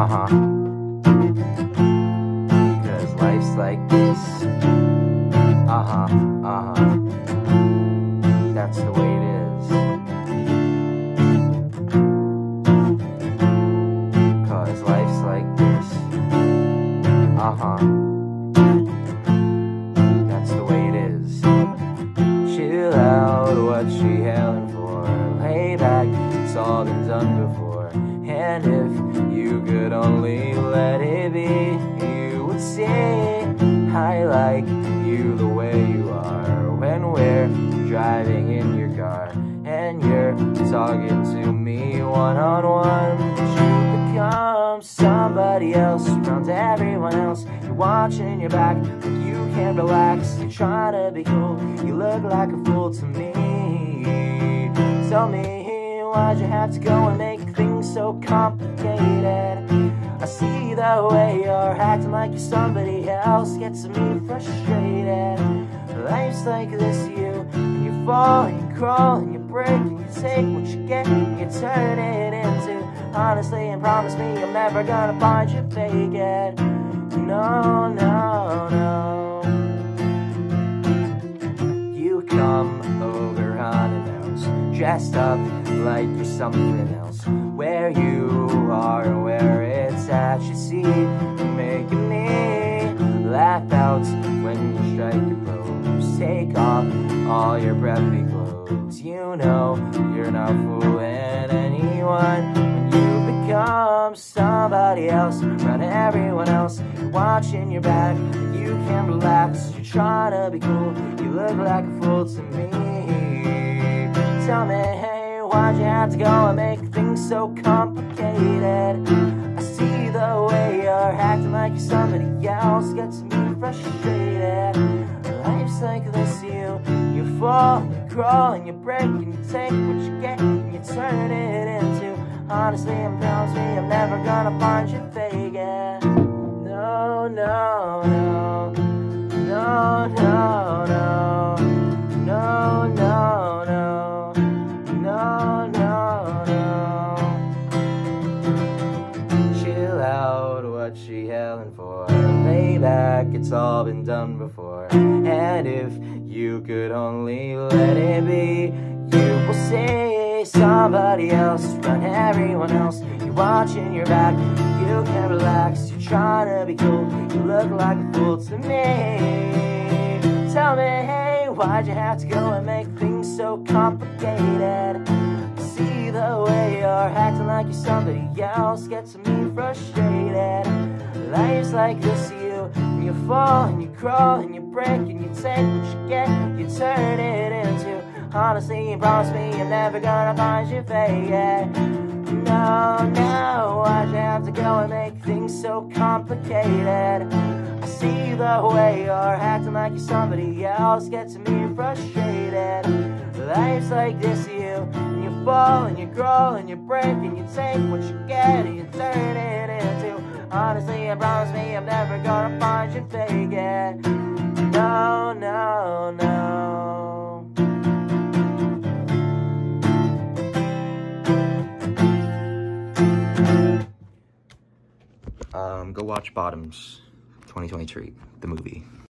Cause life's like this. That's the way it is. Cause life's like this. That's the way it is. Chill out, what she hailing for? Lay back, it's all been done before. And if you could only let it be, you would say, I like you the way you are. When we're driving in your car and you're talking to me one-on-one, you become somebody else around everyone else. You're watching your back, but you can't relax. You're trying to be cool, you look like a fool to me. Tell me, why'd you have to go and make things so complicated? I see the way you're acting like you're somebody else, gets me frustrated. Life's like this, and you fall, and you crawl, and you break, and you take what you get, and you turn it into honestly, and promise me I'm never gonna find you faking. No, no, no. You come over unannounced, dressed up like you're something else. Where you are and where it's at, you see, you're making me laugh out when you strike your pose. Take off all your preppy clothes. You know you're not fooling anyone when you become somebody else around everyone else. You're watching your back, you can't relax. You're trying to be cool, you look like a fool to me. Tell me, hey, why'd you have to go and make things so complicated? I see the way you're acting like you're somebody else, gets me frustrated. Life's like this, you fall, and you crawl, and you break, and you take what you get, and you turn it into honestly, and promise me I'm never gonna find you faking. No, no, no. No, no, no. No, no, no. No, no, no. Chill out, what she hailing for? Lay back, it's all been done before. And if you could only let it be, you will say somebody else around everyone else. You're watching your back, you can't relax. You're trying to be cool, you look like a fool to me. Tell me, hey, why'd you have to go and make things so complicated? I see the way you're acting like you're somebody else, gets me frustrated. Life's like this, you fall, and you crawl, and you break, and you take what you get, you turn it into honestly, and promise me I'm never gonna find you faking. No, no, why'd you have to go and make things so complicated? I see the way you're acting like you're somebody else, gets me frustrated. Life's like this, and you fall, and you crawl, and you break, and you take what you get, and you turn it into honestly, and promise me I'm never gonna find you faking. No, no, no. Go watch Bottoms 2023, the movie.